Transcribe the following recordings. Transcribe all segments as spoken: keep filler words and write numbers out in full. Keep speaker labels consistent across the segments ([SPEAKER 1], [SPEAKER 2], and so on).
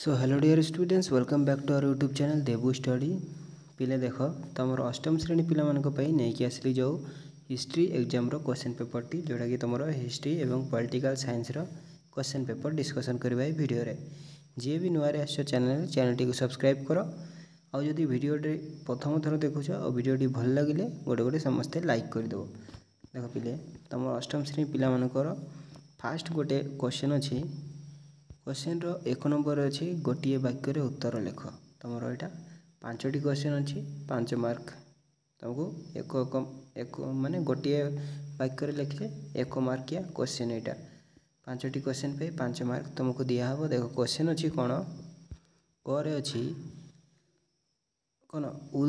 [SPEAKER 1] So hello dear students welcome back to our YouTube channel Devu study पिले देख तुम अष्टम श्रेणी पिला नहीं आसली जो हिस्ट्री एग्जाम रो क्वेश्चन पेपर टी जोटा कि तुम हिस्ट्री एवं पॉलिटिकल साइंस रो क्वेश्चन पेपर डिस्कशन करवा वीडियो रे जी भी नुआ आस चैनल चैनल टी को सब्सक्राइब कर आउ जदि वीडियो प्रथम थर देखुच और वीडियो भल लगे गोटे गोटे समस्ते लाइक करदेव। देख पिले तुम अष्टम श्रेणी पिला फास्ट गोटे क्वेश्चन अच्छी क्वेश्चन रो एक नंबर अच्छी गोटे वाक्य रे उत्तर लेख तुम यहाँ पांचटी क्वेश्चन अच्छी पांच मार्क तुमको एक एक माने गोटे वाक्य रे लिखले एक मार्किया क्वेश्चन यहाँ पांचटी क्वेश्चन पे पांच मार्क तुमको दिहब। देख क्वेश्चन अच्छी कौन करे अच्छी कौन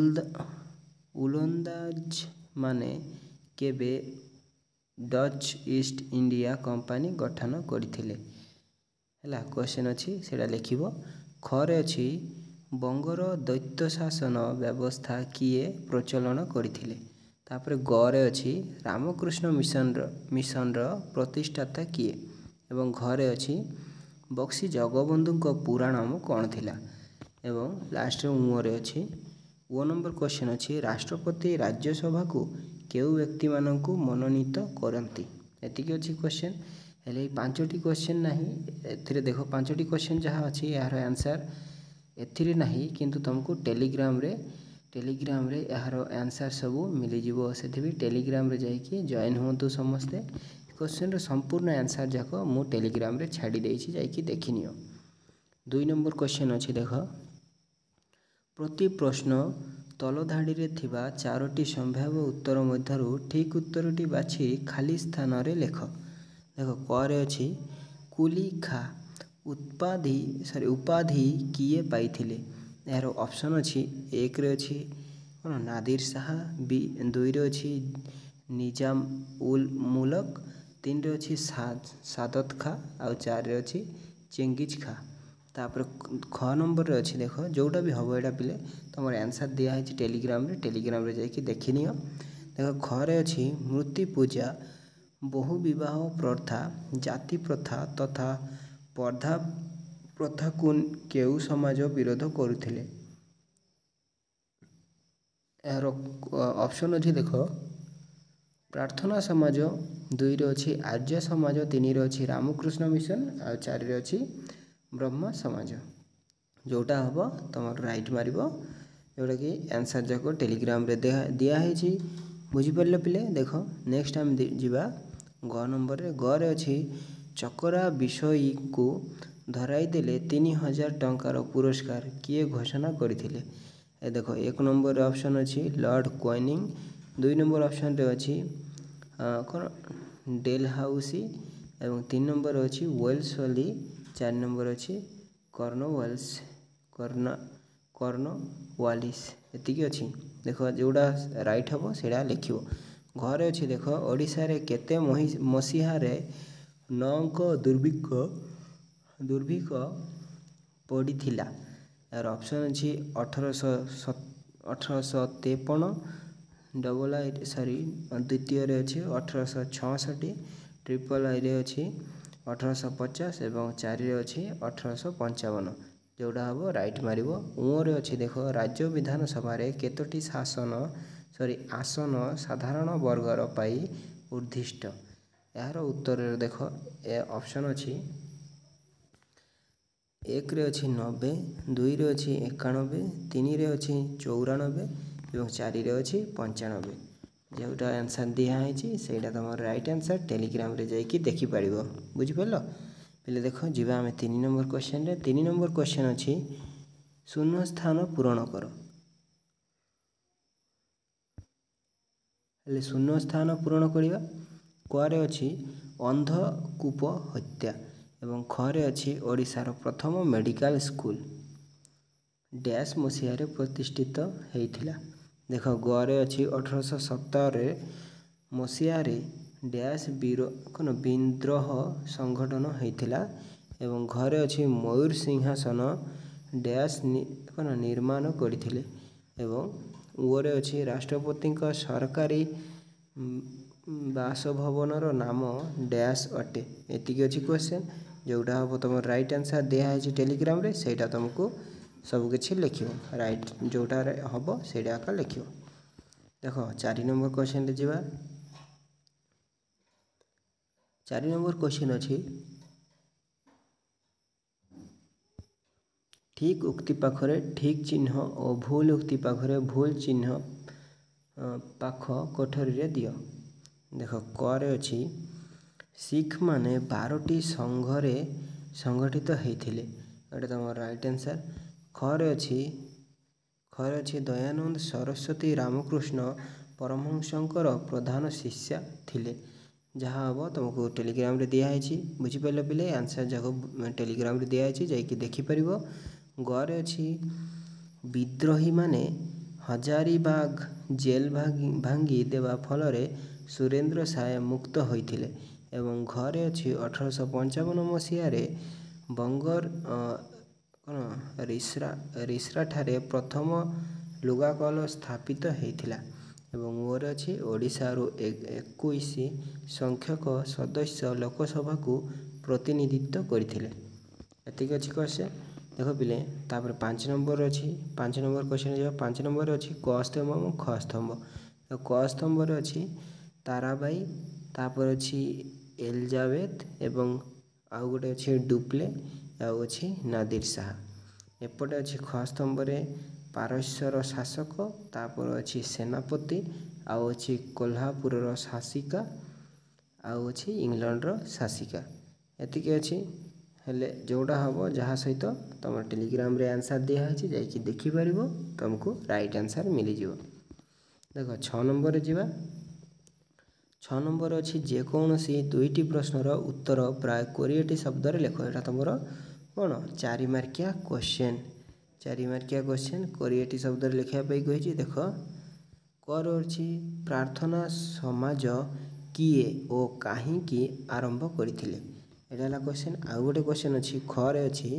[SPEAKER 1] उलंदाज माने केबे डच ईस्ट इंडिया कंपनी गठन करथिले है क्वेश्चन अच्छी से लिखब। खरे अच्छी बंगर दैत्य शासन व्यवस्था किए प्रचलन करथिले तापर गरे अच्छी रामकृष्ण मिशन मिशन रो प्रतिष्ठाता किए एवं घरे अच्छी बक्सी जगबंधु को पूरा नाम कौन थिला एवं लास्ट मुहरे अच्छी वो नंबर क्वेश्चन अच्छी राष्ट्रपति राज्यसभा को केउ व्यक्ति मानक मनोनीत करती एतिक अच्छी क्वेश्चन हेले पांचटी क्वेश्चन नहीं ए देख पांचटी क्वेश्चन जहाँ अच्छी यार आंसर एथिरे नहीं किंतु तुमको टेलीग्राम रे टेलीग्राम रे यार आंसर सब मिल जीवो से भी टेलीग्राम रे जाइए जॉइन होंतु समस्ते क्वेश्चन रो संपूर्ण आंसर जाक मु टेलीग्राम रे छाड़ी देछि जाइए देखिनियो। दुई नंबर क्वेश्चन अच्छी देख प्रति प्रश्न तलधाड़ी रे थिबा चारोटी संभाव्य उत्तर मध्यरु ठीक उत्तरटी बाछि खाली स्थान रे लेख। देख करे अच्छी कुली खा उत्पाधि सॉरी उपाधि किए पाइथिले यार ऑप्शन अच्छी एक रे अच्छी कौन नादिर शाह बी दुई रे अच्छी निजाम उल मुलक तीन रे अच्छी साद सादत खा आउ चार रे अच्छी चेंगिज खा तापर ख नंबर रे अच्छी देख जोटा भी हम यहाँ पिले तुम आंसर दिखाई टेलीग्राम रे टेलीग्राम रे जाकि देखनी देख घरे अच्छी मृत्यु पूजा बहु विवाह प्रथा जाति प्रथा तथा पर्दा प्रथा को केउ समाज विरोध करुथिले यार ऑप्शन अच्छी देख प्रार्थना समाज दुई रे अच्छी आर्य समाज तीन रे अच्छी रामकृष्ण मिशन आ चार रे अच्छी ब्रह्म समाज जोटा हम तुम राइट मार जोटा कि आंसर जाक टेलीग्राम रे दिखाई बुझीपारे पिले। देख नेक्स्ट टाइम जीवा ग नंबर रे ग रे अच्छी चकरा विषयी को धराई देले तीन हजार टंकार पुरस्कार किए घोषणा करथिले ए देख एक नंबर ऑप्शन अच्छी लॉर्ड क्वाइनिंग दुई नंबर ऑप्शन रे अच्छी कौन डेल हाउसी एवं तीन नंबर अच्छी वेल्सली चार नंबर अच्छी कॉर्नवालिस कॉर्न कॉर्नवालिस एतिकी अच्छी देख जोड़ा राइट हम से लिख घरे अच्छी देख ओडिशा रे केते मसीहा रे नौक दुर्भिक्ष दुर्भिक्ष पड़ीथिला यार ऑप्शन अच्छी अठरश अठरश तेपन डबल आई सॉरी द्वितीय रे अच्छी अठरश छठी ट्रिपल आई रे अच्छी अठरश पचास एवं चार रे अच्छी अठरश पंचावन जोड़ा हम राइट मार उरे अच्छी देख राज्य विधानसभा रे केतोटी शासन सॉरी आसन साधारण वर्गर पाई उद्दिष्ट यार उत्तर देख ए ऑप्शन अच्छी एक रे अच्छी नब्बे दुई रे अच्छी एकानबे तीन रे अच्छी चौरानबे एवं चार रे अच्छी पंचानबे जोटा आंसर दिखाई से तुम राइट आंसर टेलीग्राम रे जाइए देखिपार बुझिपार पहले देख जीवा आम तीन नंबर क्वेश्चन रे तीन नंबर क्वेश्चन अच्छी शून्य स्थान पूरण कर हेले शून्य स्थान पूरण करवा कुआरे अच्छी अंधकूप हत्या एवं खरे अच्छी ओडिशार प्रथम मेडिकल स्कूल डैश मसीह प्रतिष्ठित होता देख गरे अच्छी अठरश सत्तर मसीह डैश वीर कौन विद्रोह संगठन होता एवं घरे अच्छी मयूर सिंहासन डैश कौन निर्माण करथिले एवं ओरे अच्छी राष्ट्रपति सरकारी बासभवन नाम डैश अटे एतिकी अच्छी क्वेश्चन जोटा हम तुम राइट आंसर दिखाई टेलीग्राम रे सेटा तुमको सबकि लिख राइट जोटा हम से लिख। देख चार नंबर क्वेश्चन रे जीवा। चार नंबर क्वेश्चन अच्छी ठीक उक्ति पाखरे ठीक चिन्ह और भूल उक्ति पाखरे भूल चिन्ह पाख कोठरी रे दियो। देख करे अच्छी सिख माने बारोटी संघरे संगठित होइथिले एटा तुम राइट आंसर। खरे अच्छी खरे अच्छी दयानंद सरस्वती रामकृष्ण परमहंसंकर प्रधान शिष्या थिले जहाँ हम तुमको टेलीग्राम रे दिखाई बुझिपार पिले आंसर जगह टेलीग्राम रे दिखाई जाकि देखिपर। गरे अच्छी विद्रोही माने हजारीबाग जेल भांगी देवा फल सुरेंद्र साय मुक्त होइथिले एवं घरे अच्छी अठरश पंचावन मसीह बंगर कौन रिसरा रिसरा ठारे प्रथम लुगाकल स्थापित होइथिला एवं मोर अच्छी ओडिशारू इक्कीस संख्यक सदस्य लोकसभा को प्रतिनिधित्व करथिले। एतिक अच्छी क्वेश्चन देख पिले। तापर पाँच नंबर अच्छी पाँच नंबर क्वेश्चन जो पाँच नंबर अच्छी क स्तंभ और ख स्तंभ। तो क स्तंभ अच्छी ताराबाई तापर अच्छी एलिजाबेथ एवं आउ गोटे अच्छी डुप्ले आउ अच्छी नादिर शाह। एपटे अच्छी ख स्तंभ पारस्यर शासक तापर अच्छी सेनापति आउ अच्छी कोल्हापुर शासिका आउ अच्छी इंग्लैंडर शासिका। एतिक अच्छी हेले जोड़ा हम जहाँ सहित तुम टेलीग्राम रे आंसर दिखाई जाकि देखिपर तुमको राइट आंसर मिल जाव। देख छ नंबर जीवा। छ नंबर अच्छी जेकोसी दुईटी प्रश्नर उत्तर प्राय कोड़े शब्द लेख। यहाँ तुम कौन चारि मार्किया क्वेश्चन चारि मार्किया क्वेश्चन कोड़े शब्द लिखापी कही। देख कर अच्छी प्रार्थना समाज किए ओ कहीं आरंभ करथिले एटा क्वेश्चन। आउ गोटे क्वेश्चन अच्छी खरे अच्छी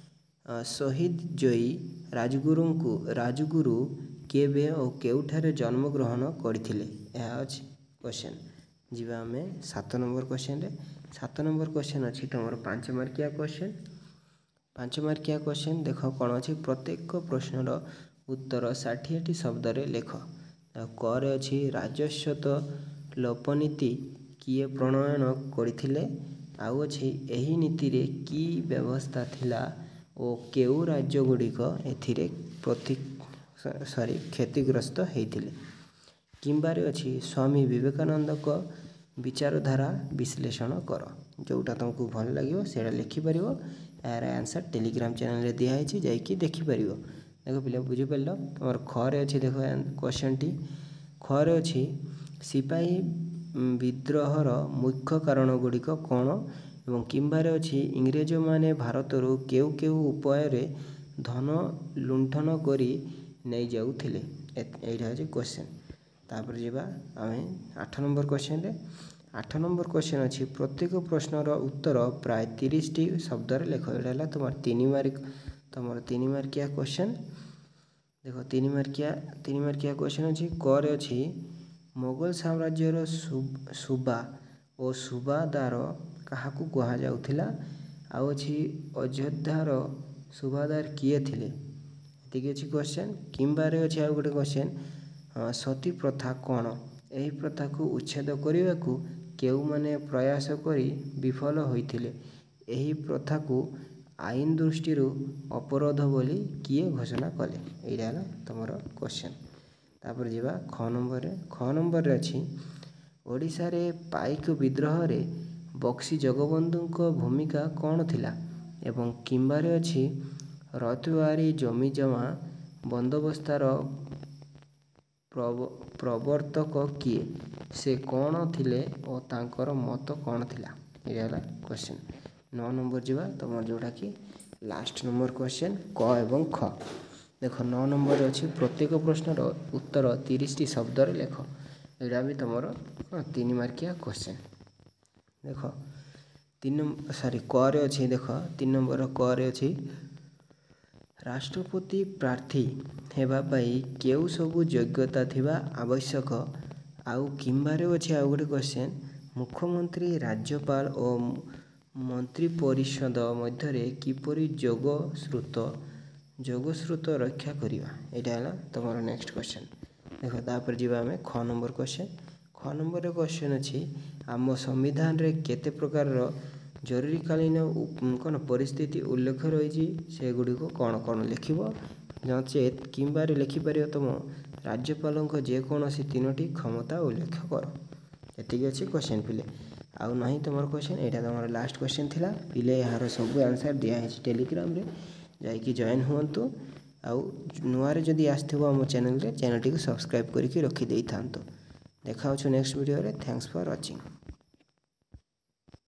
[SPEAKER 1] शहीद जोई राजगुरु को राजगुरु केबे और केउठारे जन्म ग्रहण करथिले यह अच्छी क्वेश्चन। जीवा आम सात नंबर क्वेश्चन रे। सात नंबर क्वेश्चन अच्छी तुम पांच मार्किया क्वेश्चन पांच मार्किया क्वेश्चन। देख कौन अच्छी प्रत्येक प्रश्नर उत्तर षाठी शब्द लेख। करे अच्छी राजस्वत लोपनीति किए प्रणयन करथिले आउ अच्छी एही नीति रे की व्यवस्था थिला ओ केउ राज्य गुड़िक एथिरे प्रति सॉरी क्षतिग्रस्त होइथिले। किंबारे अच्छी स्वामी विवेकानंद को विचारधारा विश्लेषण कर जोटा तुमको भल लगे से लिखिपर। यार आंसर टेलीग्राम चैनल रे दिखाई जाकि देखिपर। देख पिले बुझिपार तुम खरे अच्छी देख क्वेश्चन टी खरे अच्छी सिपाही विद्रोहर मुख्य कारण गुड़िक कौन एवं किंबारे अच्छी इंग्रेज माने भारत केउ केउ उपाय धन लुंठन करी नहीं जाउथिले एटा है क्वेश्चन। तापर जीवा आम आठ नंबर क्वेश्चन रे। आठ नंबर क्वेश्चन अच्छी प्रत्येक प्रश्नर उत्तर प्राय तीस टी शब्द लेख। यहाँ तुम तीन मार्क तुम तीन मार्किया क्वेश्चन। देख तीन मार्किया तीन मार्किया क्वेश्चन अच्छी करे अच्छी मोगल साम्राज्यर सुबा और सुबादार क्या कह जाउथिला आउ अच्छी अयोध्यार सुबादार किए थिले एति अच्छी क्वेश्चन। किंबारे अच्छी आउ गोटे क्वेश्चन सती प्रथा कौन यही प्रथा को उच्छेद करने को केउ माने प्रयास करी विफल होइथिले एही प्रथा को आईन दृष्टि अपराध बोली किए घोषणा कले यहाँ तुम क्वेश्चन। तापर जीवा ख नंबर ख नंबर अच्छी ओडिशा रे पाइक विद्रोह रे बक्सी जगबंधु भूमिका कौन थिला एवं किंबारे अच्छी रतवारी जमी जमा बंदोबस्तार प्रवर्तक किए से कौन थिले और तांकर मत कौन थिला यहाँ क्वेश्चन। नौ नंबर जीवा तुम जोटा कि लास्ट नंबर क्वेश्चन क एवं ख। देख नौ नंबर अच्छी प्रत्येक प्रश्नर उत्तर तीस टी शब्द लेख। यहाँ भी तुम तीन मार्किया क्वेश्चन। देख तीन सॉरी करे अच्छी देख तीन नंबर करे अच्छी राष्ट्रपति प्रार्थी हेबाई केउ सबू योग्यता थिबा आवश्यक आउ किंबारे अच्छे आउ गोटे क्वेश्चन मुख्यमंत्री राज्यपाल और मंत्री परिषद मध्य किपरि जोगश्रुत जोगश्रुत रक्षा करवा यहाँ है तुम नेक्स्ट क्वेश्चन देख तापर जीवा आम ख नंबर क्वेश्चन ख नंबर क्वेश्चन अच्छी आम संविधान रे केते प्रकार जरूरीकालीन कौन परिस्थिति उल्लेख रही से गुड़िक कौन कौन लिख नचेत किंबार लिखिपर तुम राज्यपाल जेकोसी तीनो क्षमता उल्लेख कर एति अच्छी क्वेश्चन पिले आउ नहीं तुम क्वेश्चन यहाँ तुम लास्ट क्वेश्चन थिला पिले यार सब आंसर दिखाई टेलीग्राम रे जाइए जॉइन हुंतु आउ नुआरे जदि आसथिबो आम चैनल रे चैनल टी सब्सक्राइब करके रखी देई थांतो देखा नेक्स्ट वीडियो रे थैंक्स फॉर वाचिंग।